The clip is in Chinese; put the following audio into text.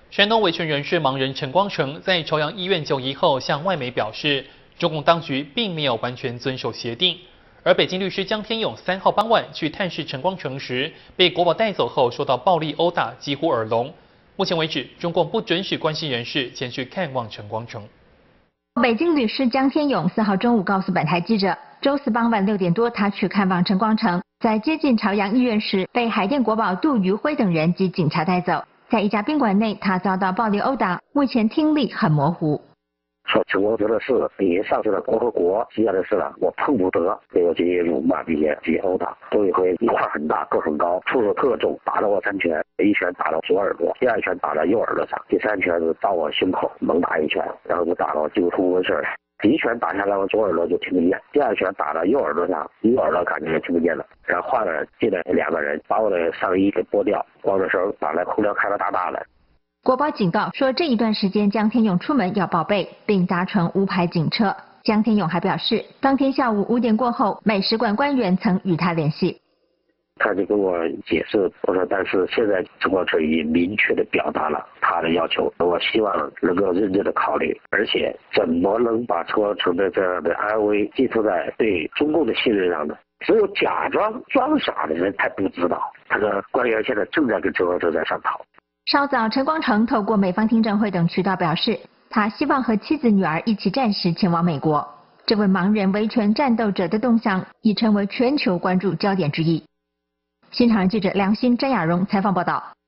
山东维权人士盲人陈光诚在朝阳医院就医后向外媒表示，中共当局并没有完全遵守协定。而北京律师江天勇3号傍晚去探视陈光诚时，被国保带走后受到暴力殴打，几乎耳聋。目前为止，中共不准许关系人士前去看望陈光诚。 北京律师江天勇4号中午告诉本台记者，周四傍晚6点多，他去看望陈光诚，在接近朝阳医院时，被海淀国保杜余辉等人及警察带走。在一家宾馆内，他遭到暴力殴打，目前听力很模糊。 说陈光诚的事，你上去了国和国之间的事了，我碰不得，给我进行辱骂，并且进行殴打。杜余辉一块很大，个很高，出手特重，打了我3拳，一拳打到左耳朵，第2拳打到右耳朵上，第3拳是到我胸口，猛打1拳，然后就打到几乎出温事了。第1拳打下来，我左耳朵就听不见；第2拳打到右耳朵上，右耳朵感觉也听不见了。然后换了进来2个人，把我的上衣给剥掉，光着手把那空调开到大大的。 国保警告说，这一段时间江天勇出门要报备，并搭乘无牌警车。江天勇还表示，当天下午5点过后，美使馆官员曾与他联系。 他就跟我解释，我说但是现在陈光诚已经明确的表达了他的要求，我希望能够认真的考虑，而且怎么能把陈光诚的这样的安危寄托在对中共的信任上呢？只有假装装傻的人才不知道。他的官员现在正在跟陈光诚在商讨。 稍早，陈光诚透过美方听证会等渠道表示，他希望和妻子女儿一起暂时前往美国。这位盲人维权战斗者的动向已成为全球关注焦点之一。新唐人记者梁鑫、詹雅蓉采访报道。